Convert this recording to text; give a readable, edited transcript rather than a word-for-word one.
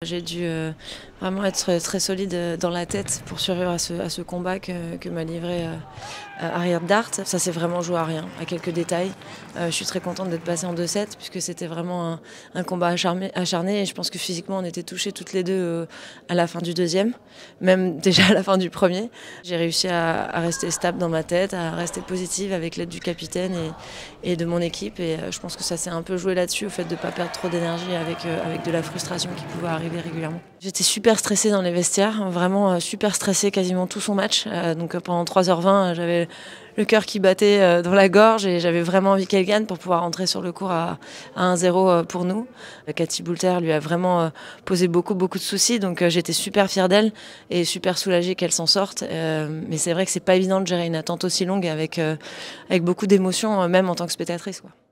J'ai dû vraiment être très solide dans la tête pour survivre à ce combat que m'a livré Ariane Dart. Ça s'est vraiment joué à rien, à quelques détails. Je suis très contente d'être passée en 2-7 puisque c'était vraiment un combat acharné et je pense que physiquement on était touchés toutes les deux à la fin du deuxième, même déjà à la fin du premier. J'ai réussi à rester stable dans ma tête, à rester positive avec l'aide du capitaine et de mon équipe et je pense que ça s'est un peu joué là-dessus, au fait de ne pas perdre trop d'énergie avec de la frustration qui pouvait arriver régulièrement. J'étais super stressée dans les vestiaires, vraiment super stressée quasiment tout son match. Donc pendant 3h20, j'avais le cœur qui battait dans la gorge et j'avais vraiment envie qu'elle gagne pour pouvoir rentrer sur le court à 1-0 pour nous. Cathy Boulter lui a vraiment posé beaucoup de soucis, donc j'étais super fière d'elle et super soulagée qu'elle s'en sorte. Mais c'est vrai que c'est pas évident de gérer une attente aussi longue avec beaucoup d'émotions, même en tant que spectatrice, quoi.